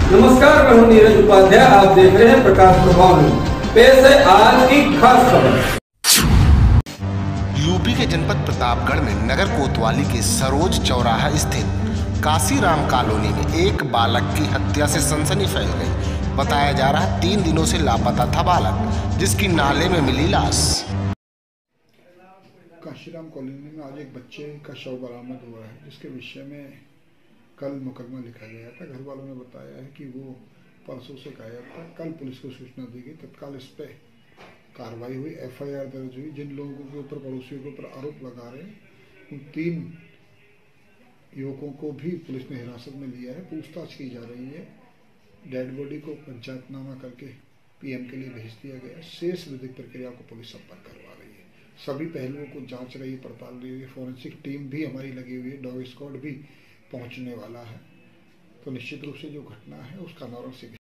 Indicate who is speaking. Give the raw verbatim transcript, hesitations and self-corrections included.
Speaker 1: नमस्कार, मैं हूं नीरज उपाध्याय। आप देख रहे हैं प्रकाश प्रभाव न्यूज। पेश है आज की खास खबर।
Speaker 2: यूपी के जनपद प्रतापगढ़ में नगर कोतवाली के सरोज चौराहा स्थित काशीराम कॉलोनी में एक बालक की हत्या से सनसनी फैल गई। बताया जा रहा है तीन दिनों से लापता था बालक, जिसकी नाले में मिली लाश।
Speaker 3: काशीराम कॉलोनी में आज एक बच्चे का शव बरामद हुआ है, जिसके विषय में कल मुकदमा लिखा गया था। घर वालों ने बताया है कि वो परसों से गायब था। कल पुलिस को सूचना दी गई, तत्काल इस पर कार्रवाई हुई, एफ आई आर दर्ज हुई। जिन लोगों के ऊपर, पड़ोसियों के ऊपर आरोप लगा रहे हैं, उन तीन युवकों को भी पुलिस ने हिरासत में लिया है। पूछताछ की जा रही है। डेड बॉडी को पंचायतनामा करके पी एम के लिए भेज दिया गया। शेष विधिक प्रक्रिया को पुलिस संपर्क करवा रही है। सभी पहलुओं को जांच रही है, पड़ताल रही है। फॉरेंसिक टीम भी हमारी लगी हुई है, डॉग स्क्वाड भी पहुंचने वाला है। तो निश्चित रूप से जो घटना है उसका अनावरण शीघ्र